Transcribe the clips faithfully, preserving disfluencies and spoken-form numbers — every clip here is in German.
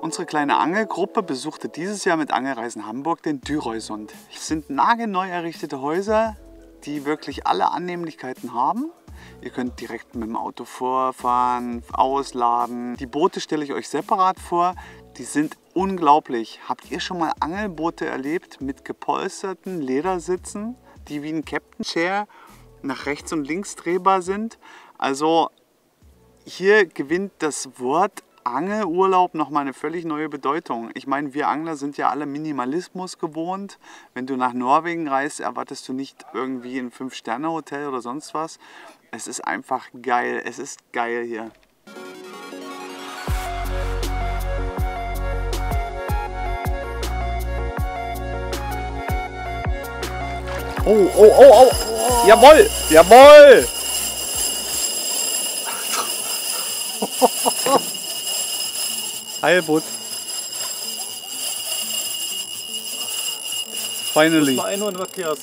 Unsere kleine Angelgruppe besuchte dieses Jahr mit Angelreisen Hamburg den Dürreusund. Es sind nagelneu errichtete Häuser, die wirklich alle Annehmlichkeiten haben. Ihr könnt direkt mit dem Auto vorfahren, ausladen. Die Boote stelle ich euch separat vor. Die sind unglaublich. Habt ihr schon mal Angelboote erlebt mit gepolsterten Ledersitzen, die wie ein Captain Chair nach rechts und links drehbar sind? Also hier gewinnt das Wort Angelurlaub nochmal eine völlig neue Bedeutung. Ich meine, wir Angler sind ja alle Minimalismus gewohnt. Wenn du nach Norwegen reist, erwartest du nicht irgendwie ein Fünf-Sterne-Hotel oder sonst was. Es ist einfach geil. Es ist geil hier. Oh, oh, oh, oh, oh. Jawohl, jawohl. Heilbutt. Finally. Das war Einhorn Verkehrs.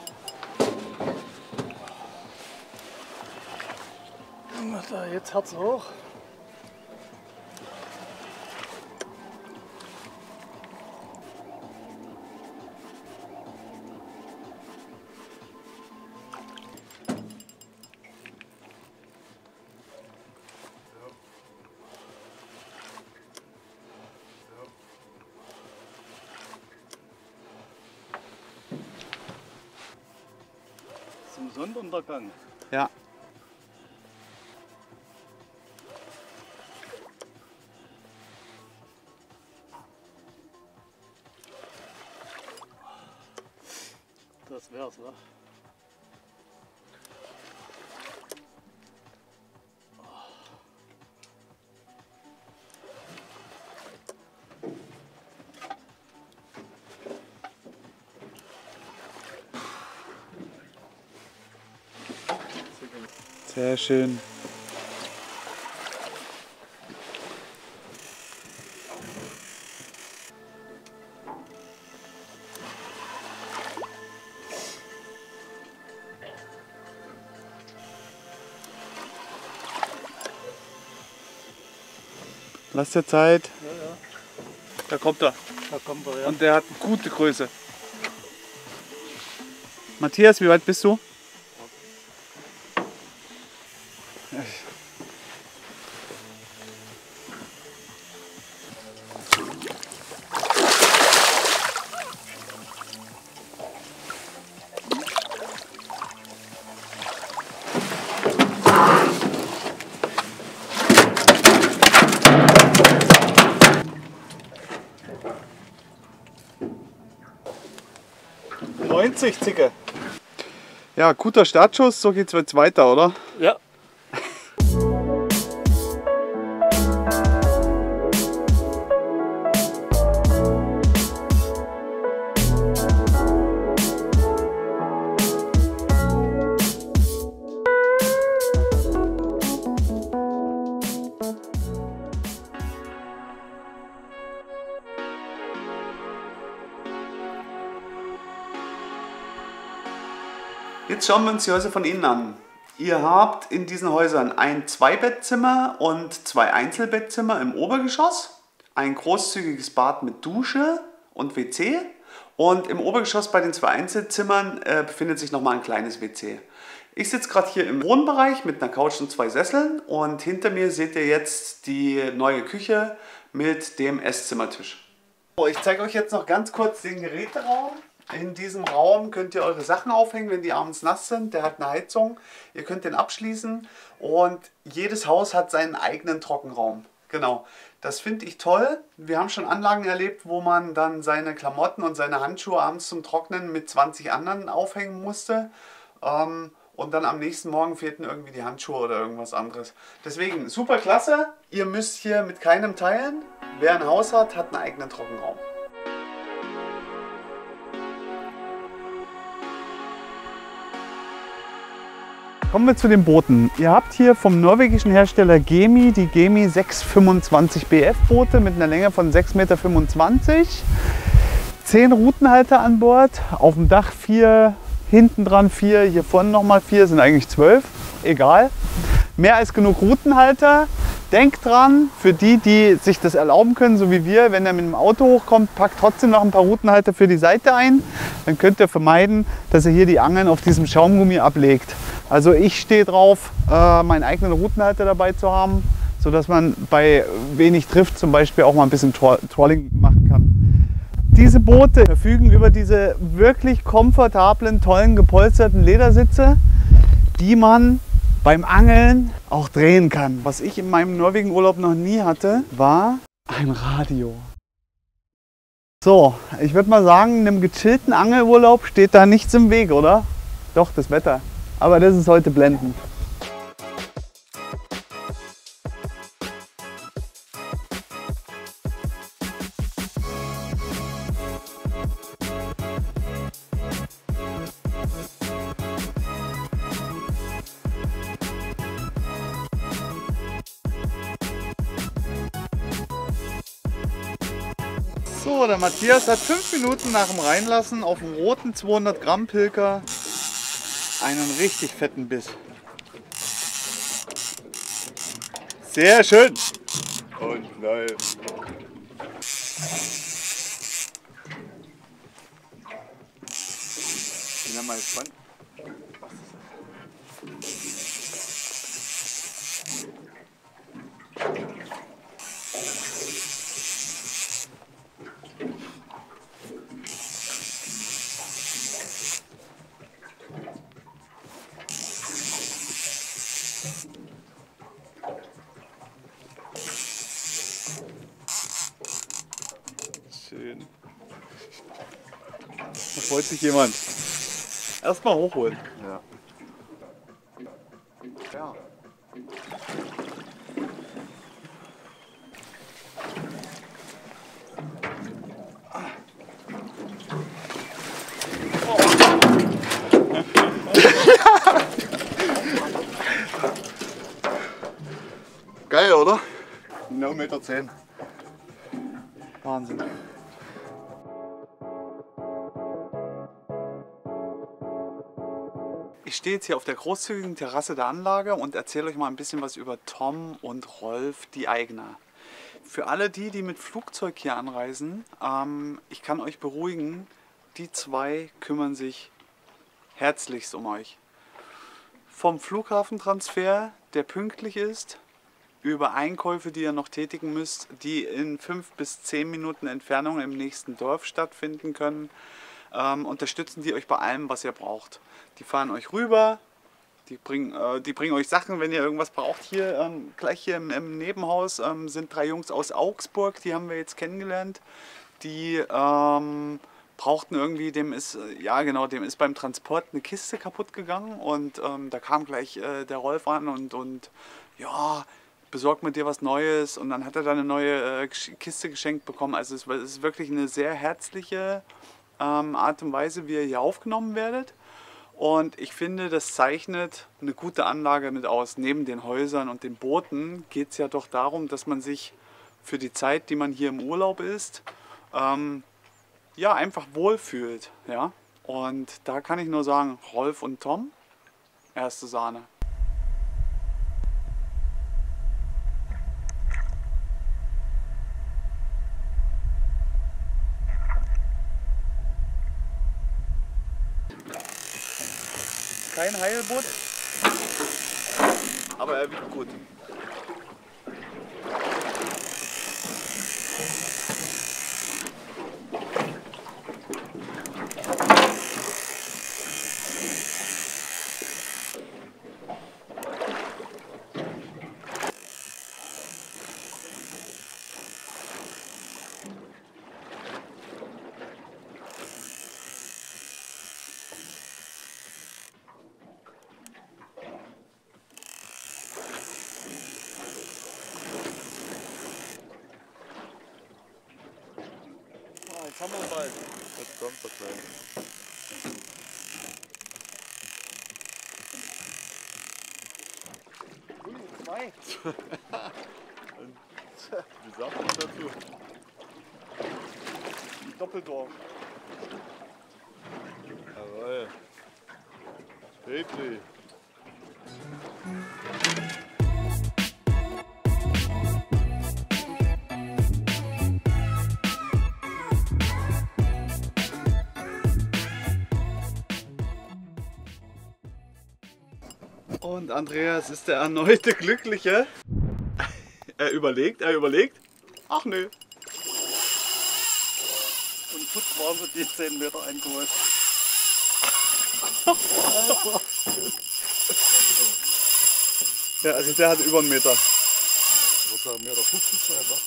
Da, jetzt Herz hoch. Zum Sonnenuntergang. Ja. Das wär's, ne? Sehr schön. Lass dir Zeit. Ja, ja. Da kommt er. Da kommt er, ja. Und der hat eine gute Größe. Matthias, wie weit bist du? neunzig Zicke. Ja, guter Startschuss, so geht's jetzt weiter, oder? Ja. Jetzt schauen wir uns die Häuser von innen an. Ihr habt in diesen Häusern ein Zwei-Bettzimmer und zwei Einzelbettzimmer im Obergeschoss, ein großzügiges Bad mit Dusche und W C und im Obergeschoss bei den zwei Einzelzimmern äh, befindet sich nochmal ein kleines W C. Ich sitze gerade hier im Wohnbereich mit einer Couch und zwei Sesseln und hinter mir seht ihr jetzt die neue Küche mit dem Esszimmertisch. So, ich zeige euch jetzt noch ganz kurz den Geräteraum. In diesem Raum könnt ihr eure Sachen aufhängen, wenn die abends nass sind. Der hat eine Heizung. Ihr könnt den abschließen und jedes Haus hat seinen eigenen Trockenraum. Genau, das finde ich toll. Wir haben schon Anlagen erlebt, wo man dann seine Klamotten und seine Handschuhe abends zum Trocknen mit zwanzig anderen aufhängen musste. Ähm, und dann am nächsten Morgen fehlten irgendwie die Handschuhe oder irgendwas anderes. Deswegen super klasse. Ihr müsst hier mit keinem teilen. Wer ein Haus hat, hat einen eigenen Trockenraum. Kommen wir zu den Booten. Ihr habt hier vom norwegischen Hersteller Gemi die Gemi sechs fünfundzwanzig B F Boote mit einer Länge von sechs Komma fünfundzwanzig Meter. Zehn Routenhalter an Bord, auf dem Dach vier, hinten dran vier, hier vorne nochmal vier, sind eigentlich zwölf, egal. Mehr als genug Routenhalter. Denkt dran, für die, die sich das erlauben können, so wie wir, wenn ihr mit dem Auto hochkommt, packt trotzdem noch ein paar Routenhalter für die Seite ein. Dann könnt ihr vermeiden, dass ihr hier die Angeln auf diesem Schaumgummi ablegt. Also ich stehe drauf, äh, meinen eigenen Routenhalter dabei zu haben, sodass man bei wenig Trift zum Beispiel auch mal ein bisschen Trolling machen kann. Diese Boote verfügen über diese wirklich komfortablen, tollen, gepolsterten Ledersitze, die man beim Angeln auch drehen kann. Was ich in meinem Norwegen-Urlaub noch nie hatte, war ein Radio. So, ich würde mal sagen, einem gechillten Angelurlaub steht da nichts im Weg, oder? Doch, das Wetter. Aber das ist heute blendend. So, der Matthias hat fünf Minuten nach dem Reinlassen auf dem roten zweihundert Gramm Pilker einen richtig fetten Biss. Sehr schön. Und läuft. Ich bin mal gespannt. Schön. Da freut sich jemand. Erstmal hochholen. Ja. Ja. Geil, oder? Genau eins Komma zehn Meter. Wahnsinn. Ich stehe jetzt hier auf der großzügigen Terrasse der Anlage und erzähle euch mal ein bisschen was über Tom und Rolf, die Aigner. Für alle die, die mit Flugzeug hier anreisen, ähm, ich kann euch beruhigen, die zwei kümmern sich herzlichst um euch. Vom Flughafentransfer, der pünktlich ist, über Einkäufe, die ihr noch tätigen müsst, die in fünf bis zehn Minuten Entfernung im nächsten Dorf stattfinden können, ähm, unterstützen die euch bei allem, was ihr braucht. Die fahren euch rüber, die bringen, äh, die bringen euch Sachen, wenn ihr irgendwas braucht. Hier, ähm, gleich hier im, im Nebenhaus ähm, sind drei Jungs aus Augsburg, die haben wir jetzt kennengelernt. Die ähm, brauchten irgendwie, dem ist, ja genau, dem ist beim Transport eine Kiste kaputt gegangen und ähm, da kam gleich äh, der Rolf an und, und ja, besorgt mit dir was Neues und dann hat er da eine neue äh, Kiste geschenkt bekommen. Also es, es ist wirklich eine sehr herzliche ähm, Art und Weise, wie ihr hier aufgenommen werdet. Und ich finde, das zeichnet eine gute Anlage mit aus. Neben den Häusern und den Booten geht es ja doch darum, dass man sich für die Zeit, die man hier im Urlaub ist, ähm, ja, einfach wohlfühlt. Ja? Und da kann ich nur sagen, Rolf und Tom, erste Sahne. Kein Heilbutt, aber er wiegt gut. Jetzt haben wir ihn bald. Jetzt kommt er gleich. Ui, zwei. Wie sagt man dazu? Doppeldorf. Jawohl. Petri. Und Andreas ist der erneute Glückliche. Er überlegt, er überlegt. Ach nö. Und putz waren wir die zehn Meter eingeholt. Ja, also der hat über einen Meter. Ich würde sagen, Meter fünfzig sein, wa?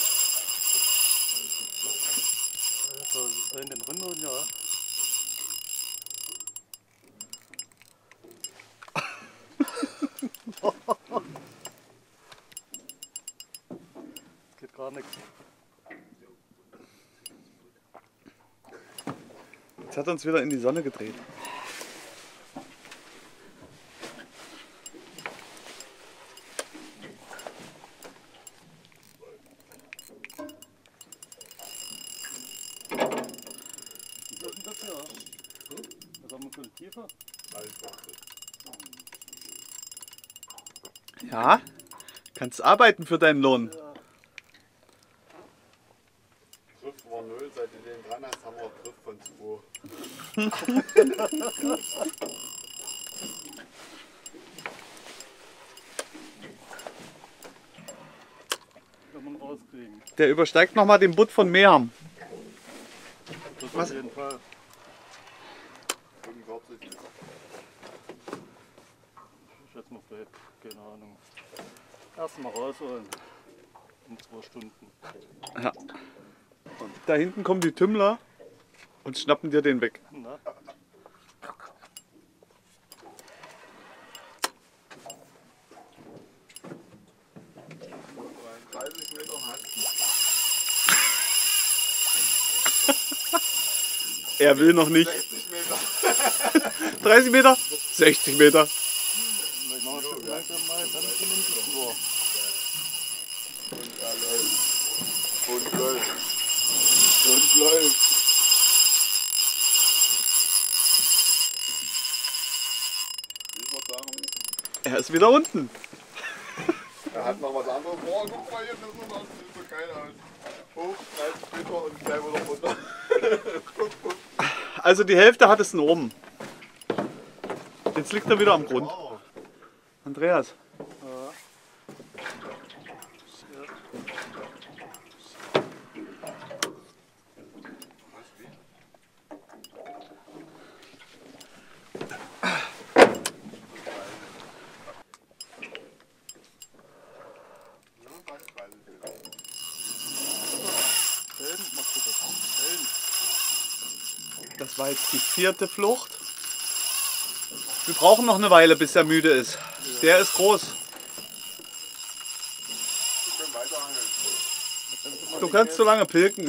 Also, da in den Rundungen, ja. Geht gar nichts. Jetzt hat er uns wieder in die Sonne gedreht. Was ist denn das hier? Was haben wir für eine Tiefe? Ja, kannst arbeiten für deinen Lohn. Ja. Griff war null, seit du den dran hast, haben wir einen Griff von zwei. Kann man rauskriegen. Der übersteigt nochmal den Butt von Meham. Das Was? auf jeden Fall. fünfundvierzig. Ich schätze mal vielleicht, keine Ahnung. Erstmal rausholen. In zwei Stunden. Ja. Und da hinten kommen die Tümmler und schnappen dir den weg. Na? dreißig Meter Hand. Er will noch nicht. sechzig Meter. dreißig Meter? sechzig Meter. Ich mache schon langsam mal, dann fünfundsiebzig Uhr. Und er läuft. Und läuft. Und läuft. Ich würde sagen, Er ist wieder unten. er hat noch was anderes vor. Guck mal, hier das ist noch, das sieht so geil aus. Hoch, dreißig Meter und gleich wieder runter. Guck, guck. Also die Hälfte hat es nur oben. Jetzt liegt er wieder am Grund. Wow. Andreas. Ja. Schön, machst du das. Schön. Das war jetzt die vierte Flucht. Wir brauchen noch eine Weile, bis er müde ist. Der ist groß. Wir können weiter angeln. Du kannst so lange pilken.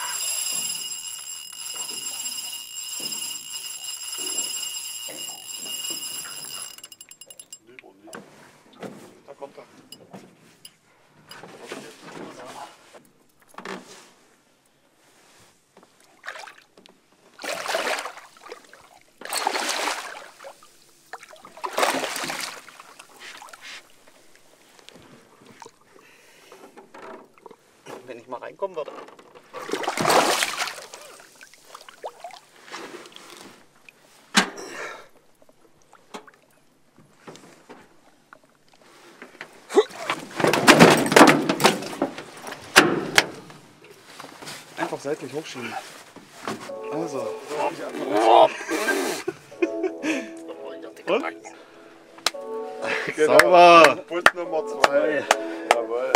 Lieber nicht. Da kommt er. Wenn ich mal reinkommen würde. Einfach seitlich hochschieben. Also. Und? Genau. Sauber. Put Nummer zwei. Jawohl.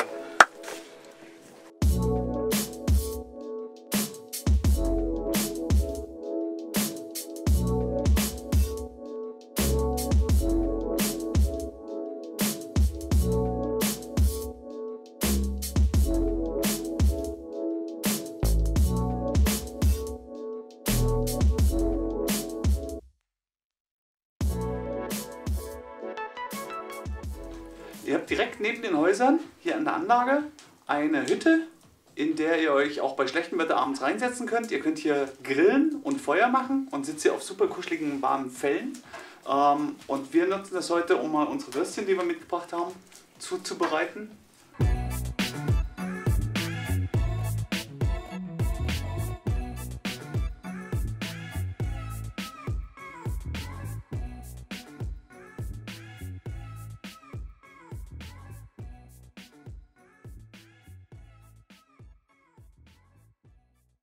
Ihr habt direkt neben den Häusern, hier an der Anlage, eine Hütte, in der ihr euch auch bei schlechtem Wetter abends reinsetzen könnt. Ihr könnt hier grillen und Feuer machen und sitzt hier auf super kuscheligen, warmen Fellen. Ähm, und wir nutzen das heute, um mal unsere Würstchen, die wir mitgebracht haben, zuzubereiten.